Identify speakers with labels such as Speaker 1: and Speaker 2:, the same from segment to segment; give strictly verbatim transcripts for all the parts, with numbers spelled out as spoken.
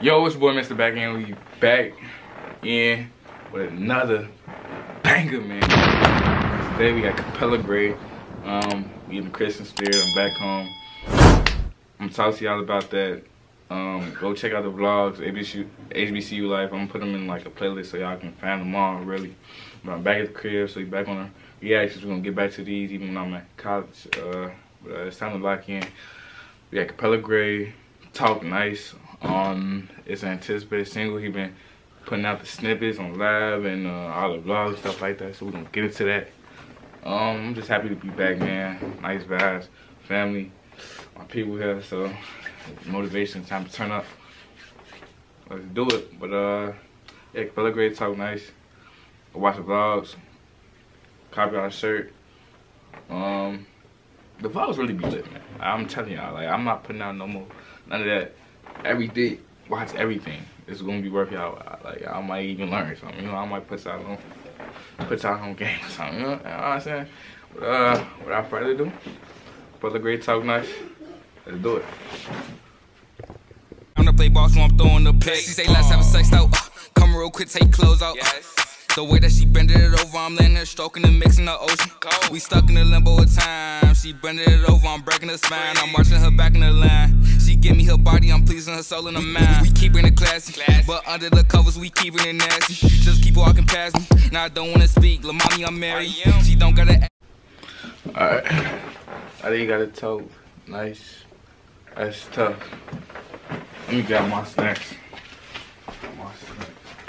Speaker 1: Yo, it's your boy Mister Back In. We back in with another banger, man. Today we got Capella Grey. Um, we in the Christian spirit. I'm back home. I'm gonna talk to y'all about that. Um, go check out the vlogs, H B C U Life. I'm gonna put them in like a playlist so y'all can find them all, really. But I'm back at the crib, so we back on our reactions. We're gonna get back to these even when I'm at college. Uh, but uh, it's time to lock in. We got Capella Grey, Talk Nice. Um, it's an anticipated single. He been putting out the snippets on live and uh, all the vlogs, stuff like that. So we're gonna get into that. Um, I'm just happy to be back, man. Nice vibes, family, my people here. So motivation, time to turn up. Let's do it. But uh, yeah, Capella Grey, Talk Nice. Watch the vlogs. Copy our shirt. Um, the vlogs really be lit, man. I'm telling y'all, like I'm not putting out no more none of that. Every day, watch everything. It's gonna be worth y'all. Like I might even learn something. You know, I might put out on, put out on game or something. You know, you know what I'm saying? But uh, without further ado, Capella Grey, Talk Nice. Let's do it.
Speaker 2: I'm the play ball, so I'm throwing the pick. She say let's have a sex out. Uh, come real quick, take clothes out. Yes. The way that she bended it over, I'm letting her stroking and mixing the ocean. Cold. We stuck in the limbo of time. She bended it over, I'm breaking her spine. I'm marching her back in the line. She give me her body, I'm pleasing her soul and her mind. We keeping it classy, classy, but under the covers we keeping it nasty. Just keep walking past me. Now I don't wanna speak. La mommy, I'm married. She don't gotta.
Speaker 1: Alright. I think you got it told. Nice. That's tough. Let me grab my snacks. My snacks.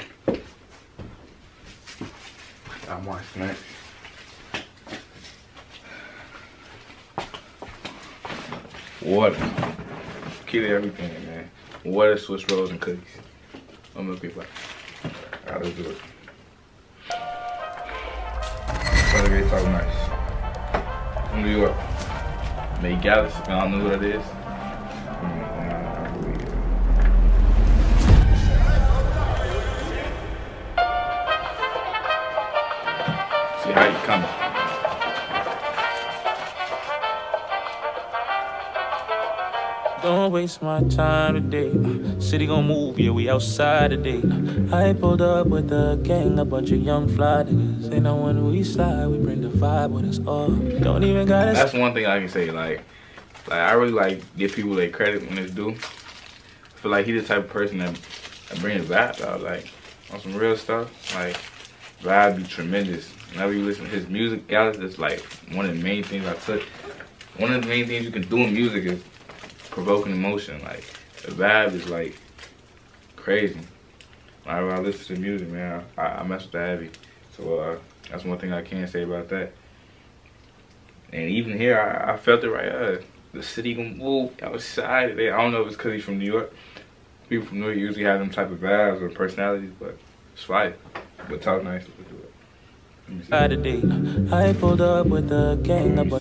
Speaker 1: Got my snacks. Water. Key to everything, man. Water, Swiss rolls, and cookies. I'm gonna be like, alright, let's do it. Capella Grey, Talk Nice. From New York. May Galaxy, I don't know who that is. See how you coming.
Speaker 3: Don't waste my time today. City gon' move, yeah, we outside today. I pulled up with a gang, a bunch of young fly niggas. They know when we slide, we bring the vibe with us all. Don't even gotta.
Speaker 1: That's one thing I can say. Like, like I really like give people their credit when it's due. I feel like he's the type of person that, that brings vibe out. Like on some real stuff. Like vibe be tremendous. Whenever you listen to his music, guys, it's like one of the main things I took. One of the main things you can do in music is provoking emotion. Like the vibe is like crazy. Whenever I listen to music, man, I, I mess with the heavy. So uh, that's one thing I can say about that. And even here, I, I felt it right. Uh, the city gonna move outside today. I don't know if it's because he's from New York. People from New York usually have them type of vibes or personalities, but it's fine. But Talk Nice. Let's do it.
Speaker 3: Today, I pulled up with a gang, a bunch.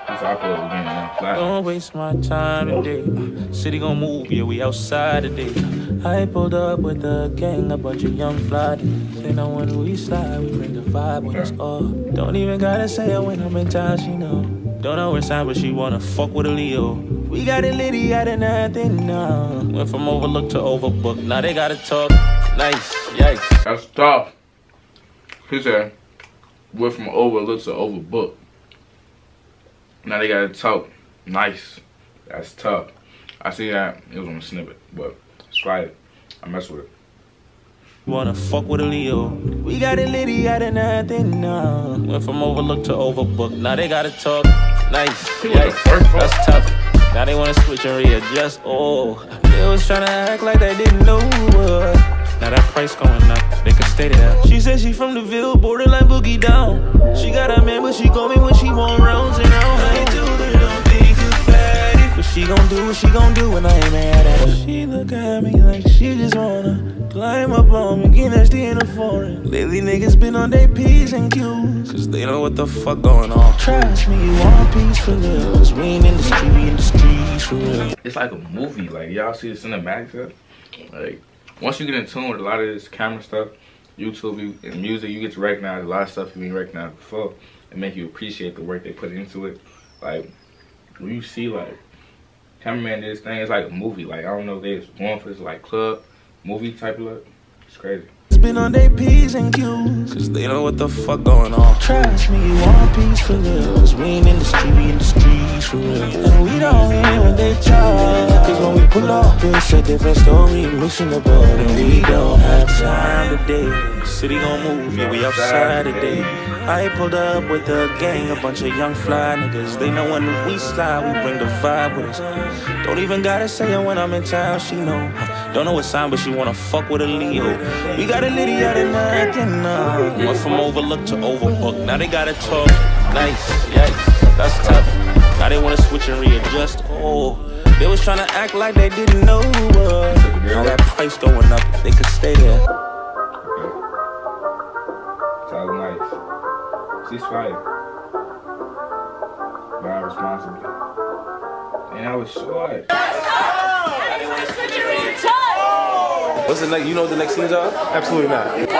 Speaker 3: Don't waste my time today. City gon' move, yeah, we outside today. I pulled up with a gang, a bunch of young fly niggas. They know when we slide, we bring the vibe with us all. Don't even gotta say it when I'm in town, she know. Don't know where sign, but she wanna fuck with a Leo. We got it litty out of nothing now. Went from overlooked to overbooked. Now they gotta talk nice, yikes.
Speaker 1: That's tough. He said, went from overlooked to overbooked. Now they gotta talk nice. That's tough. I see that. It was on a snippet, but it's right. I mess with it.
Speaker 3: Wanna fuck with a Leo. We got it litty out of nothing now. Went from overlooked to overbooked. Now they gotta talk nice. Yikes. That's tough. Now they wanna switch and readjust. Oh, they was trying to act like they didn't know. Uh, now that price going up, they can stay there. She said she from the Ville, borderline boogie down. She got a man, but she call me when she want rounds and rounds. I ain't told her don't think about it, but she gon' do what she gon' do when I ain't mad at her. She look at me like she just wanna climb up on me, get nasty in the foreign. Lately niggas been on their P's and Q's, cause they know what the fuck going on. Trust me, you want peace for real, cause we ain't in the street, we in the streets for real.
Speaker 1: It's like a movie. Like y'all see the cinematics up. Like once you get in tune with a lot of this camera stuff, YouTube and music, you get to recognize a lot of stuff you didn't recognize before and make you appreciate the work they put into it. Like when you see like cameraman did this thing, it's like a movie. Like I don't know if they was going for this like club movie type look. It's crazy.
Speaker 3: Been on their P's and Q's, cause they know what the fuck going on. Trust me, you want peace for real, cause we ain't in the street, we in the streets for real. And we don't hear when they talk, cause when we pull up, it's a different story, missing the boat. And we don't have time today, city gon' move, yeah, we outside today. I pulled up with a gang, a bunch of young fly niggas. They know when we slide, we bring the vibe with us. Don't even gotta say it when I'm in town, she know. Don't know what sign, but she wanna fuck with a Leo. We got a Liddy out of nothing now. Went from overlooked to overbooked. Now they gotta talk nice, yikes, that's tough. Now they wanna switch and readjust. Oh, they was trying to act like they didn't know who was. Now that price going up, they could stay there.
Speaker 1: Talk nice. She's fire. Buy responsibly. And I was short.
Speaker 4: What's the next? You know what the next scenes are? Absolutely not.
Speaker 1: I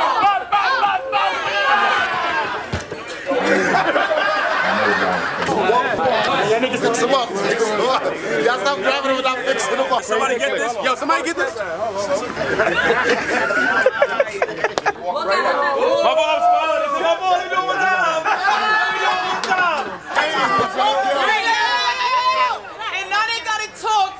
Speaker 1: know
Speaker 5: Y'all niggas fix them up. Fix them up. Y'all stop driving them without fixing them up. Somebody get this. Yo, somebody get this. My ball's falling. This is my ball. You know what time? You know what time?
Speaker 6: And now they gotta talk.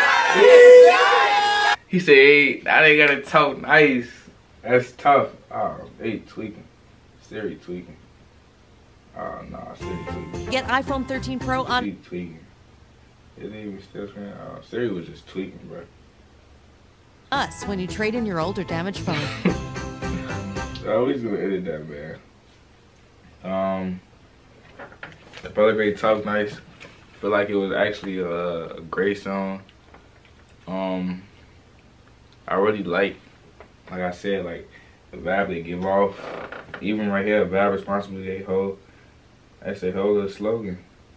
Speaker 1: He said, hey, now they gotta talk nice. That's tough. Oh, they tweaking. Siri tweaking. Oh, no, nah, Siri tweaking.
Speaker 7: Get iPhone thirteen Pro on.
Speaker 1: Siri tweaking. Is it even still screen? Oh, Siri was just tweaking, bro.
Speaker 7: Us when you trade in your old or damaged phone.
Speaker 1: Oh, we just gonna edit that, man. Um, Capella Grey Talk Nice. Feel like it was actually a, a great song. Um, I really like, like I said, like the vibe they give off. Even right here, vibe responsibly they hold. That's their whole little slogan.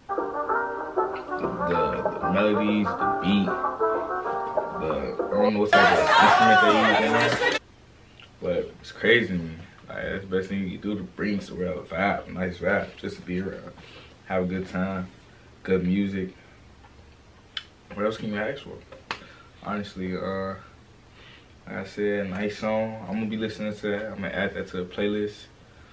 Speaker 1: The, the melodies, the beat, the I don't know what type of instrument they use in there, but it's crazy to me. Like that's the best thing you can do to bring us a real vibe, nice vibe, just to be around, have a good time, good music. What else can you ask for? Honestly, uh. Like I said, nice song. I'm gonna be listening to that. I'm gonna add that to the playlist.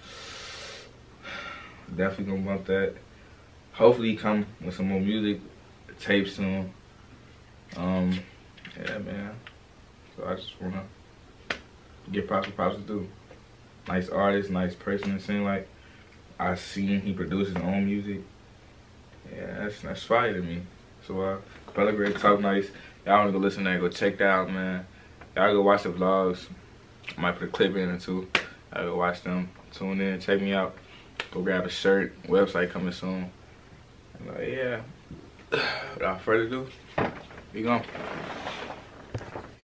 Speaker 1: Definitely gonna bump that. Hopefully, come with some more music, tape soon. Um, yeah, man. So I just wanna give props to props to do. Nice artist, nice person to sing like. I seen he produced his own music. Yeah, that's that's fire to me. So uh, Capella Grey Talk Nice. Y'all wanna go listen to that? Go check that out, man. Y'all go watch the vlogs. I might put a clip in it too. Y'all go watch them. Tune in, check me out. Go grab a shirt. Website coming soon. And, uh, yeah. Without further ado, we gone.